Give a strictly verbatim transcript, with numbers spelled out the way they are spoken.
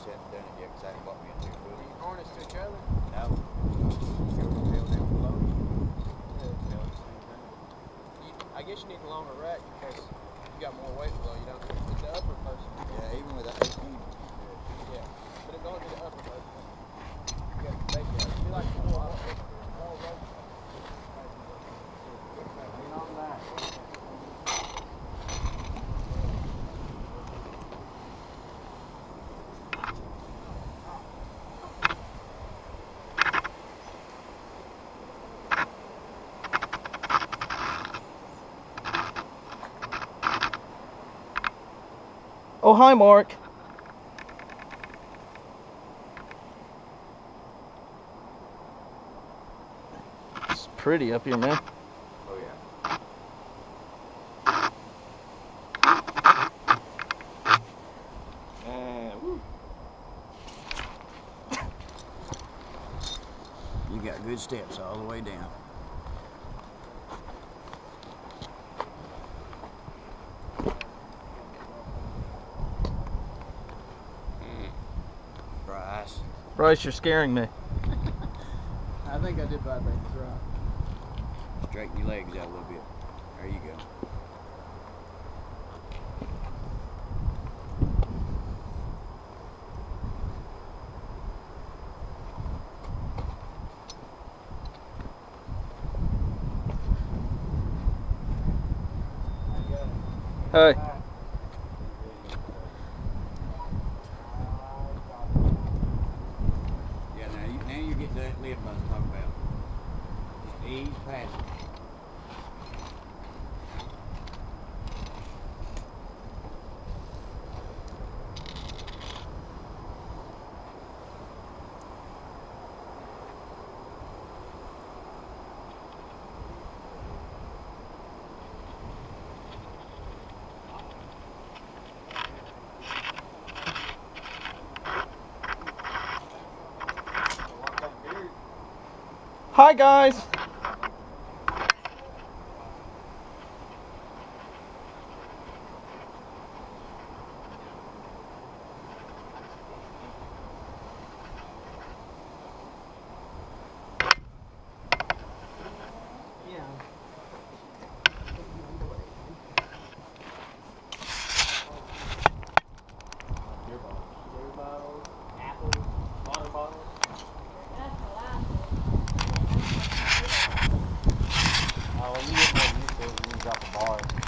just hadn't done it yet because I hadn't bought me a new Do book. you harness to each other? No. Silver tail down below. Yeah. Tail at the same time. You, I guess you need a longer rack because you got more weight below. You don't. It's the upper person. Yeah, even with that eighteen. Yeah. But it's only the upper person. You got the baby. It'd be like four more weight. On that. Oh, hi, Mark. It's pretty up here, man. Oh, yeah. And, woo. You got good steps all the way down. Bryce. Bryce, you're scaring me. I think I did buy things right. Straighten your legs out a little bit. There you go. Hey. Yeah, now, you, now you're getting to that lip I was talking about. Just ease past it. Hi, guys. Yeah. Beer bottles, apples, water bottles. Oh, you get more used to it when you drop a bar.